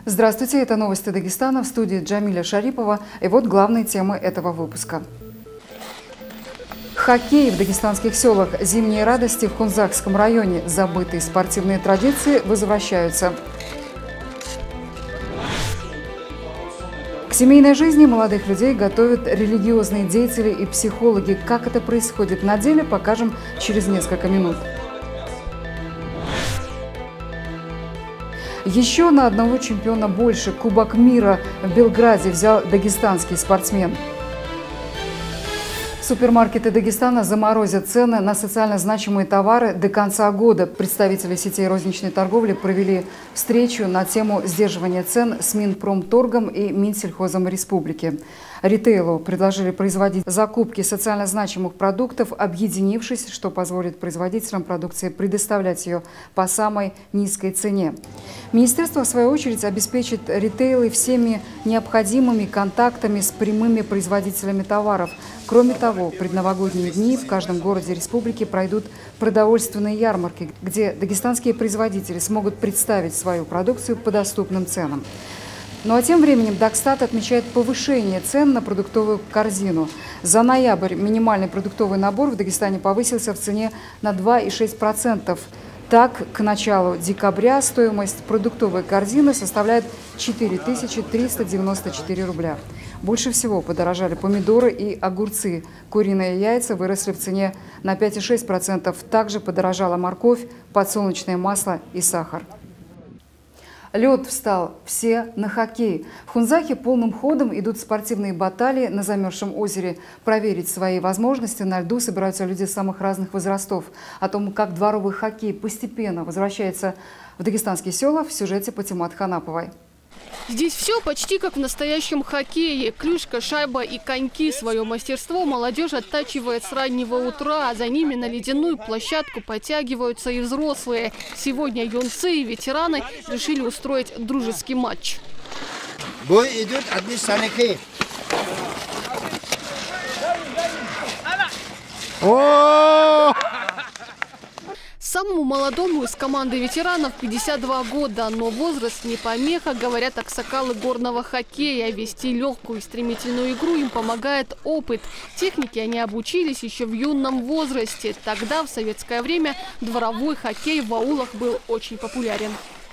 Здравствуйте, это новости Дагестана, в студии Джамиля Шарипова. И вот главные темы этого выпуска. Хоккей в дагестанских селах. Зимние радости в Хунзакском районе. Забытые спортивные традиции возвращаются. К семейной жизни молодых людей готовят религиозные деятели и психологи. Как это происходит на деле, покажем через несколько минут. Еще на одного чемпиона больше. Кубок мира в Белграде взял дагестанский спортсмен. Супермаркеты Дагестана заморозят цены на социально значимые товары до конца года. Представители сетей розничной торговли провели встречу на тему сдерживания цен с Минпромторгом и Минсельхозом республики. Ритейлу предложили производить закупки социально значимых продуктов, объединившись, что позволит производителям продукции предоставлять ее по самой низкой цене. Министерство, в свою очередь, обеспечит ритейлы всеми необходимыми контактами с прямыми производителями товаров. Кроме того, в предновогодние дни в каждом городе республики пройдут продовольственные ярмарки, где дагестанские производители смогут представить свою продукцию по доступным ценам. Ну а тем временем Дагстат отмечает повышение цен на продуктовую корзину. За ноябрь минимальный продуктовый набор в Дагестане повысился в цене на 2,6%. Так, к началу декабря стоимость продуктовой корзины составляет 4394 рубля. Больше всего подорожали помидоры и огурцы. Куриные яйца выросли в цене на 5,6%. Также подорожала морковь, подсолнечное масло и сахар. Лед встал, все на хоккей. В Хунзаке полным ходом идут спортивные баталии на замерзшем озере. Проверить свои возможности на льду собираются люди самых разных возрастов. О том, как дворовый хоккей постепенно возвращается в дагестанские села, в сюжете Патимат Ханаповой. Здесь все почти как в настоящем хоккее. Клюшка, шайба и коньки. Свое мастерство молодежь оттачивает с раннего утра, а за ними на ледяную площадку подтягиваются и взрослые. Сегодня юнцы и ветераны решили устроить дружеский матч. Бой идет одни саняки. Самому молодому из команды ветеранов 52 года, но возраст не помеха, говорят аксакалы горного хоккея. Вести легкую и стремительную игру им помогает опыт. Технике они обучились еще в юном возрасте. Тогда, в советское время, дворовой хоккей в аулах был очень популярен.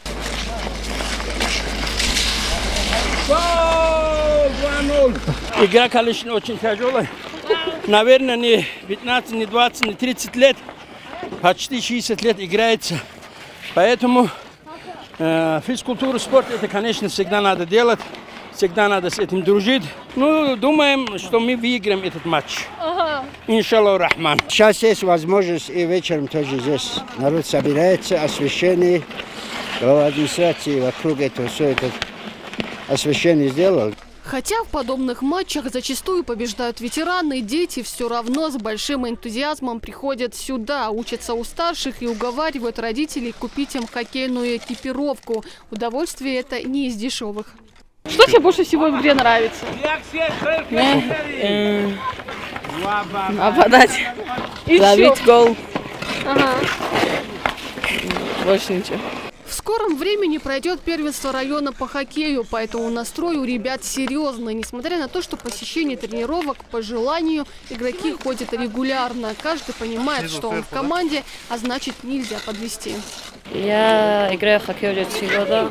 Игра, конечно, очень тяжелая. Наверное, не 15, не 20, не 30 лет. Почти 60 лет играется. Поэтому физкультуру, спорт, это, конечно, всегда надо делать. Всегда надо с этим дружить. Ну, думаем, что мы выиграем этот матч. Иншаллах рахман. Сейчас есть возможность, и вечером тоже здесь народ собирается, освещение. В администрации вокруг этого все это освещение сделал. Хотя в подобных матчах зачастую побеждают ветераны, дети все равно с большим энтузиазмом приходят сюда, учатся у старших и уговаривают родителей купить им хоккейную экипировку. Удовольствие это не из дешевых. Что тебе больше всего в игре нравится? Нападать, забить гол. Больше ничего. В скором времени пройдет первенство района по хоккею, поэтому настрой у ребят серьезный. Несмотря на то, что посещение тренировок по желанию игроки ходят регулярно. Каждый понимает, что он в команде, а значит нельзя подвести. Я играю в хоккей уже 3 года.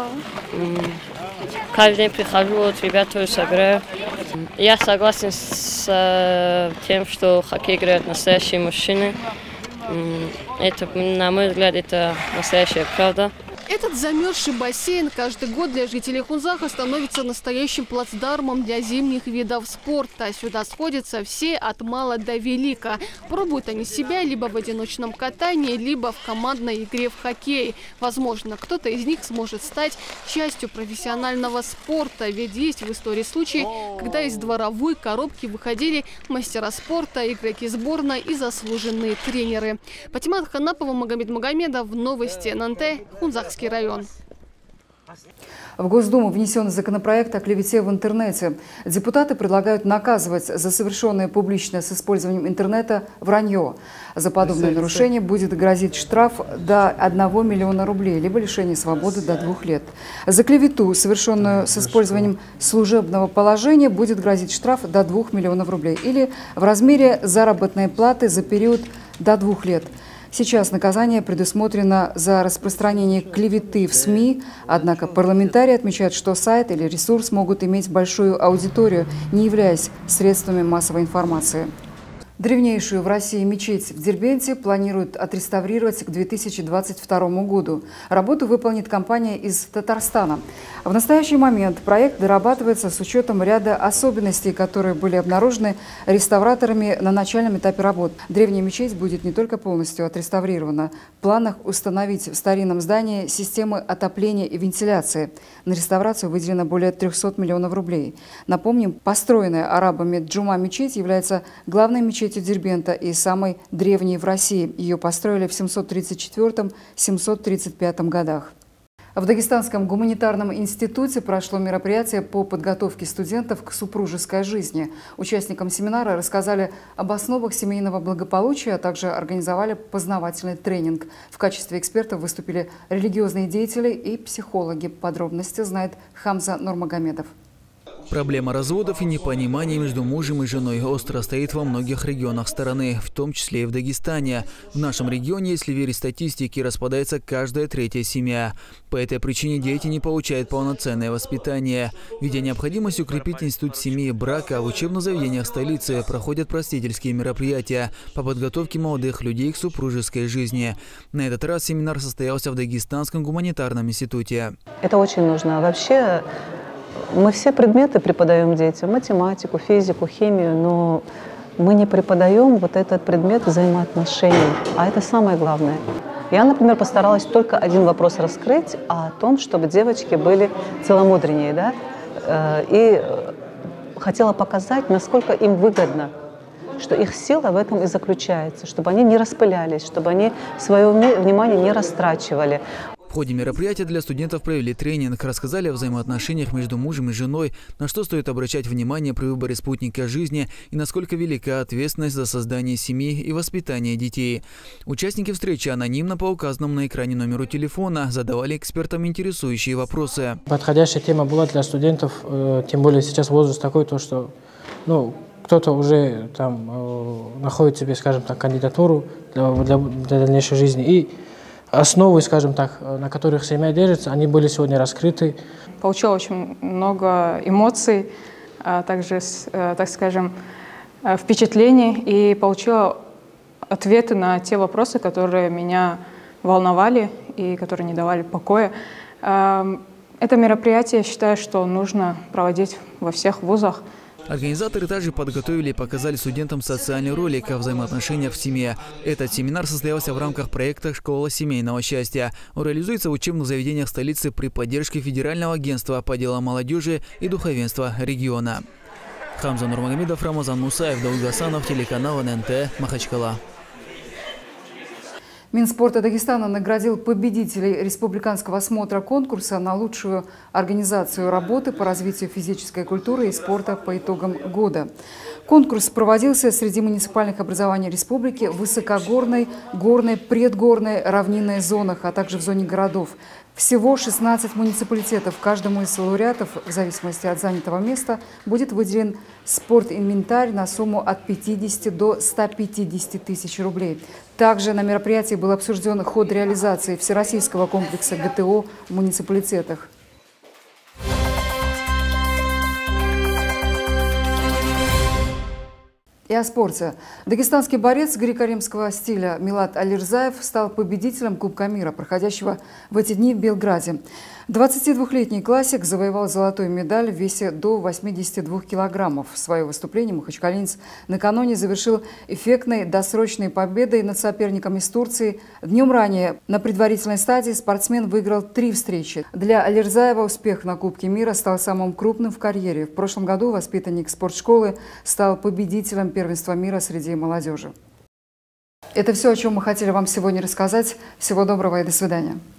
Каждый день прихожу, вот ребят тоже собираю. Я согласен с тем, что в хоккей играют настоящие мужчины. Это, на мой взгляд, это настоящая правда. Этот замерзший бассейн каждый год для жителей Хунзака становится настоящим плацдармом для зимних видов спорта. Сюда сходятся все от мала до велика. Пробуют они себя либо в одиночном катании, либо в командной игре в хоккей. Возможно, кто-то из них сможет стать частью профессионального спорта. Ведь есть в истории случаи, когда из дворовой коробки выходили мастера спорта, игроки сборной и заслуженные тренеры. Патимат Ханапова, Магомед Магомедов. Новости ННТ. Хунзакский район. В Госдуму внесен законопроект о клевете в интернете. Депутаты предлагают наказывать за совершенное публично с использованием интернета вранье. За подобное нарушение будет грозить штраф до 1 миллиона рублей, либо лишение свободы до 2 лет. За клевету, совершенную с использованием служебного положения, будет грозить штраф до 2 миллионов рублей или в размере заработной платы за период до 2 лет. Сейчас наказание предусмотрено за распространение клеветы в СМИ, однако парламентарии отмечают, что сайт или ресурс могут иметь большую аудиторию, не являясь средствами массовой информации. Древнейшую в России мечеть в Дербенте планируют отреставрировать к 2022 году. Работу выполнит компания из Татарстана. В настоящий момент проект дорабатывается с учетом ряда особенностей, которые были обнаружены реставраторами на начальном этапе работ. Древняя мечеть будет не только полностью отреставрирована. В планах установить в старинном здании системы отопления и вентиляции. На реставрацию выделено более 300 миллионов рублей. Напомним, построенная арабами Джума-мечеть является главной мечетью Дербента и самой древней в России. Ее построили в 734-735 годах. В Дагестанском гуманитарном институте прошло мероприятие по подготовке студентов к супружеской жизни. Участникам семинара рассказали об основах семейного благополучия, а также организовали познавательный тренинг. В качестве экспертов выступили религиозные деятели и психологи. Подробности знает Хамза Нурмагомедов. Проблема разводов и непонимания между мужем и женой остро стоит во многих регионах страны, в том числе и в Дагестане. В нашем регионе, если верить статистике, распадается каждая третья семья. По этой причине дети не получают полноценное воспитание. Видя необходимость укрепить институт семьи и брака, в учебных заведениях столицы проходят просветительские мероприятия по подготовке молодых людей к супружеской жизни. На этот раз семинар состоялся в Дагестанском гуманитарном институте. Это очень нужно. Вообще, мы все предметы преподаем детям, математику, физику, химию, но мы не преподаем вот этот предмет взаимоотношений, а это самое главное. Я, например, постаралась только один вопрос раскрыть, о том, чтобы девочки были целомудреннее, да? И хотела показать, насколько им выгодно, что их сила в этом и заключается, чтобы они не распылялись, чтобы они свое внимание не растрачивали. В ходе мероприятия для студентов провели тренинг, рассказали о взаимоотношениях между мужем и женой, на что стоит обращать внимание при выборе спутника жизни и насколько велика ответственность за создание семьи и воспитание детей. Участники встречи анонимно по указанному на экране номеру телефона задавали экспертам интересующие вопросы. Подходящая тема была для студентов, тем более сейчас возраст такой, то что кто-то уже там находит себе, скажем так, кандидатуру для дальнейшей жизни. И основы, скажем так, на которых семья держится, они были сегодня раскрыты. Получила очень много эмоций, а также, так скажем, впечатлений и получила ответы на те вопросы, которые меня волновали и которые не давали покоя. Это мероприятие, я считаю, что нужно проводить во всех вузах. Организаторы также подготовили и показали студентам социальный ролик о взаимоотношениях в семье. Этот семинар состоялся в рамках проекта «Школа семейного счастья». Он реализуется в учебных заведениях столицы при поддержке Федерального агентства по делам молодежи и духовенства региона. Хамза Нурмагомедов, Рамазан Мусаев, Дауд Гасанов, телеканал ННТ, Махачкала. Минспорта Дагестана наградил победителей республиканского осмотра конкурса на лучшую организацию работы по развитию физической культуры и спорта по итогам года. Конкурс проводился среди муниципальных образований республики в высокогорной, горной, предгорной, равнинной зонах, а также в зоне городов. Всего 16 муниципалитетов. Каждому из лауреатов, в зависимости от занятого места, будет выделен спортинвентарь на сумму от 50 до 150 тысяч рублей. Также на мероприятии был обсужден ход реализации всероссийского комплекса ГТО в муниципалитетах. И о спорте. Дагестанский борец греко-римского стиля Милад Алирзаев стал победителем Кубка мира, проходящего в эти дни в Белграде. 22-летний классик завоевал золотую медаль в весе до 82 килограммов. Свое выступление махачкалинец накануне завершил эффектной досрочной победой над соперником из Турции. Днем ранее на предварительной стадии спортсмен выиграл 3 встречи. Для Алирзаева успех на Кубке мира стал самым крупным в карьере. В прошлом году воспитанник спортшколы стал победителем первенства мира среди молодежи. Это все, о чем мы хотели вам сегодня рассказать. Всего доброго и до свидания.